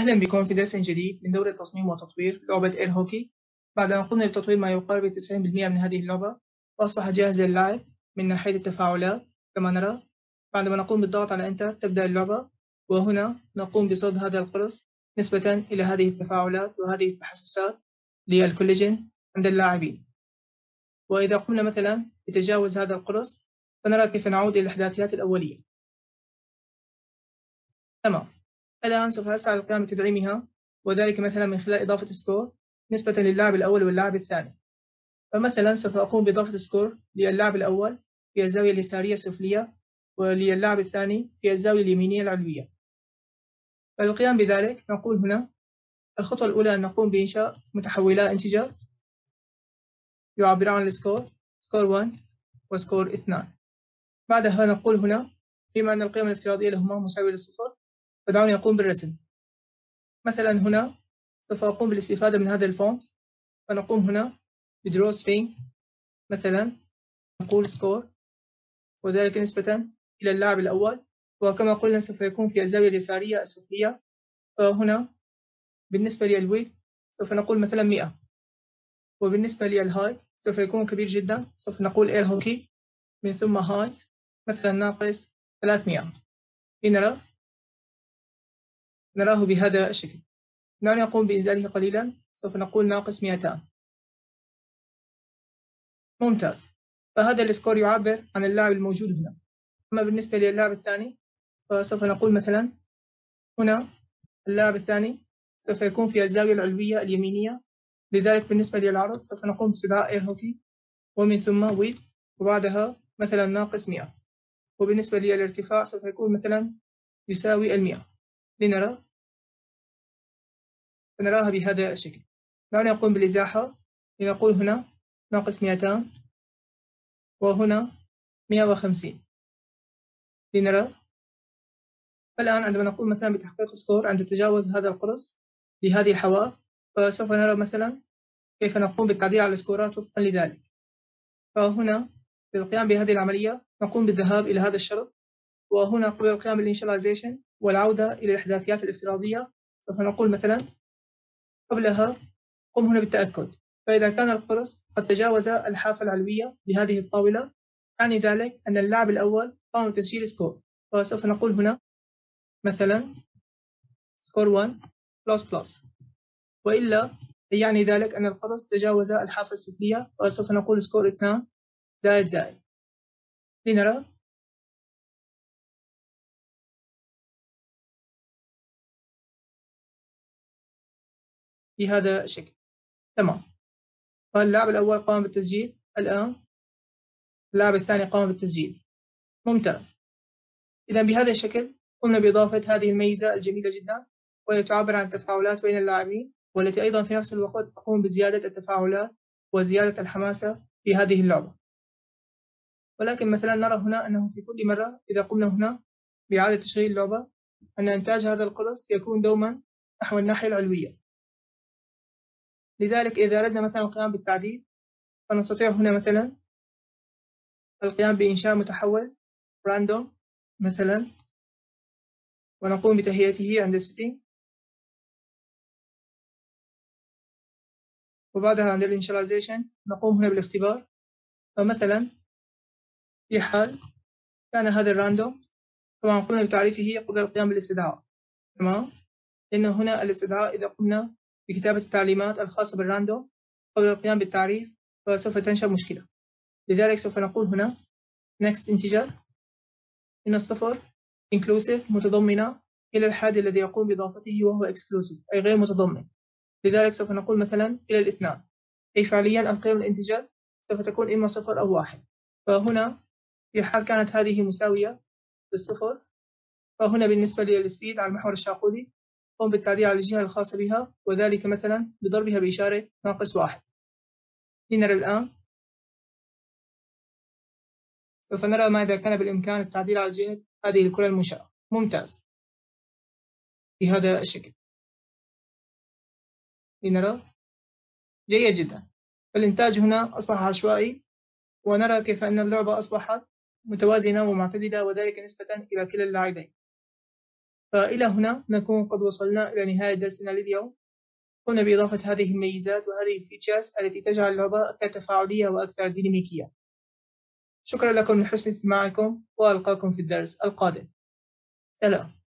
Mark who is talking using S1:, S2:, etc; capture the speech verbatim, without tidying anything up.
S1: أهلا بكم في درس جديد من دورة تصميم وتطوير لعبة الهوكي. بعد أن قمنا بتطوير ما يقارب تسعين بالمئة من هذه اللعبة، وأصبحت جاهزة للعب من ناحية التفاعلات كما نرى. بعدما نقوم بالضغط على انتر تبدأ اللعبة، وهنا نقوم بصد هذا القرص نسبة إلى هذه التفاعلات وهذه التحسسات للكوليجن عند اللاعبين. وإذا قمنا مثلا بتجاوز هذا القرص فنرى كيف نعود إلى الإحداثيات الأولية. تمام. الآن سوف أسعى للقيام بتدعيمها، وذلك مثلا من خلال إضافة سكور نسبة للاعب الأول واللاعب الثاني. فمثلا سوف أقوم بإضافة سكور للاعب الأول في الزاوية اليسارية السفلية، وللاعب الثاني في الزاوية اليمينية العلوية. فللقيام بذلك نقول هنا الخطوة الأولى أن نقوم بإنشاء متحولا انتجر يعبران عن السكور، سكور واحد وسكور اثنين. بعدها نقول هنا بما أن القيم الافتراضية لهما مساوية للصفر، فدعوني أقوم بالرسم. مثلا هنا سوف أقوم بالاستفادة من هذا الفونت، فنقوم هنا بدرو string، مثلا نقول سكور وذلك نسبة إلى اللاعب الأول، وكما قلنا سوف يكون في الزاوية اليسارية السفلية. فهنا بالنسبة للويت سوف نقول مثلا مئة، وبالنسبة للهاي سوف يكون كبير جدا، سوف نقول اير هوكي من ثم هايت مثلا ناقص ثلاثمئة. لنرى نراه بهذا الشكل. دعنا نقوم بإنزاله قليلا، سوف نقول ناقص مئتان. ممتاز. فهذا السكور يعبر عن اللاعب الموجود هنا. أما بالنسبة للاعب الثاني فسوف نقول مثلا هنا اللاعب الثاني سوف يكون في الزاوية العلوية اليمينية، لذلك بالنسبة للعرض سوف نقوم باستدعاء اير هوكي ومن ثم ويت وبعدها مثلا ناقص مئة، وبالنسبة للارتفاع سوف يكون مثلا يساوي المئة. لنرى فنراها بهذا الشكل. دعنا نقوم بالإزاحة لنقول هنا ناقص مئتان وهنا مئة وخمسين. لنرى الآن عندما نقوم مثلا بتحقيق سكور عند تجاوز هذا القرص لهذه الحواف، فسوف نرى مثلا كيف نقوم بالتعديل على السكورات وفقا لذلك. فهنا للقيام بهذه العملية نقوم بالذهاب إلى هذا الشرط، وهنا قبل القيام بالإنشاليزيشن والعودة إلى الإحداثيات الافتراضية سوف نقول مثلا قبلها قم هنا بالتأكد. فإذا كان القرص قد تجاوز الحافة العلوية لهذه الطاولة يعني ذلك أن اللاعب الأول قام بتسجيل سكور، فسوف نقول هنا مثلا سكور واحد بلس بلس، وإلا يعني ذلك أن القرص تجاوز الحافة السفلية، فسوف نقول سكور اثنين زائد زائد. لنرى بهذا الشكل. تمام. فاللاعب الأول قام بالتسجيل، الآن اللاعب الثاني قام بالتسجيل. ممتاز. إذا بهذا الشكل قمنا بإضافة هذه الميزة الجميلة جدا، وهي تعبر عن التفاعلات بين اللاعبين، والتي أيضا في نفس الوقت تقوم بزيادة التفاعلات وزيادة الحماسة في هذه اللعبة. ولكن مثلا نرى هنا أنه في كل مرة إذا قمنا هنا بإعادة تشغيل اللعبة أن إنتاج هذا القرص يكون دوما نحو الناحية العلوية. لذلك إذا أردنا مثلا القيام بالتعديل فنستطيع هنا مثلا القيام بإنشاء متحول random مثلا، ونقوم بتهيئته عند setting، وبعدها عند الانشاليزيشن نقوم هنا بالاختبار. فمثلا في حال كان هذا الراندوم طبعا قمنا بتعريفه قبل القيام بالاستدعاء، تمام، لأنه هنا الاستدعاء إذا قمنا بكتابة التعليمات الخاصة بالراندوم قبل القيام بالتعريف فسوف تنشأ مشكلة. لذلك سوف نقول هنا next integer إن الصفر inclusive متضمنة إلى الحد الذي يقوم بإضافته وهو exclusive أي غير متضمن. لذلك سوف نقول مثلا إلى الاثنان، أي فعليا القيم الانتجر سوف تكون إما صفر أو واحد. فهنا في حال كانت هذه مساوية للصفر فهنا بالنسبة للسبيد على المحور الشاقولي قم بالتعديل على الجهة الخاصة بها، وذلك مثلا بضربها بإشارة ناقص واحد. لنرى الآن سوف نرى ماذا كان بالإمكان التعديل على جهة هذه الكرة المنشأة. ممتاز. بهذا الشكل لنرى جيد جدا. الإنتاج هنا أصبح عشوائي، ونرى كيف أن اللعبة أصبحت متوازنة ومعتدلة، وذلك نسبة إلى كلا اللاعبين. فإلى هنا نكون قد وصلنا إلى نهاية درسنا لليوم. قمنا بإضافة هذه الميزات وهذه الفيتشرز التي تجعل اللعبة أكثر تفاعلية وأكثر ديناميكية. شكرا لكم لحسن استماعكم، وألقاكم في الدرس القادم. سلام.